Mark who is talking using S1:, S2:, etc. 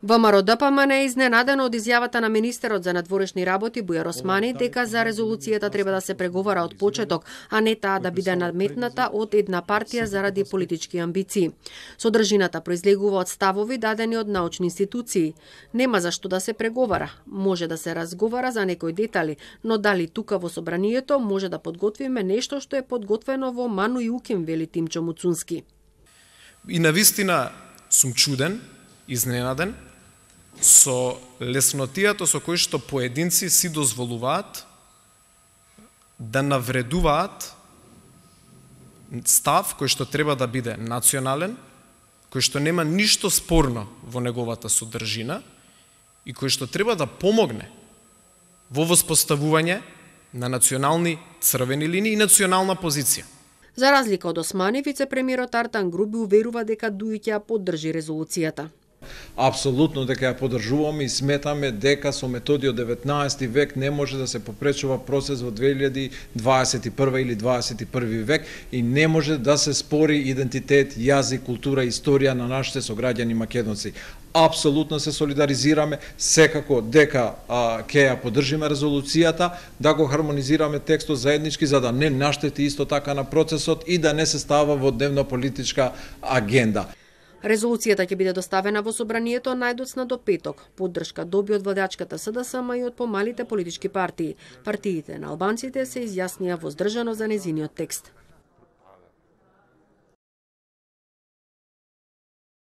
S1: ВМРО-ДПМН е изненадено од изјавата на министерот за надворешни работи Бујар Османи дека за резолуцијата треба да се преговара од почеток, а не таа да биде наметната од една партија заради политички амбиции. Содржината произлегува од ставови дадени од научни институции. Нема за што да се преговара. Може да се разговара за некои детали, но дали тука во собранието може да подготвиме нешто што е подготвено во Ману и Уким, вели Тимчо Муцунски.
S2: И навистина сум чуден, изненаден, со леснотијата со кој што поединци си дозволуваат да навредуваат став кој што треба да биде национален, кој што нема ништо спорно во неговата содржина и кој што треба да помогне во воспоставување на национални црвени линии и национална позиција.
S1: За разлика од Османи, вице-премиерот Артан Груби уверува дека Дујќ ја поддржи резолуцијата.
S3: Апсолутно дека ја поддржуваме и сметаме дека со методи од 19 век не може да се попречува процес во 2021 или 21 век и не може да се спори идентитет, јазик, култура и историја на нашите сограѓани македонци. Апсолутно се солидаризираме, секако дека ќе ја поддржиме резолуцијата, да го хармонизираме текстот заеднички за да не наштети исто така на процесот и да не се става во дневно-политичка агенда.
S1: Резолуцијата ќе биде доставена во собранието најдоцна до петок. Поддршка доби од владачката СДСМ и од помалите политички партии. Партиите на албанците се изјаснија воздржано за нејзиниот текст.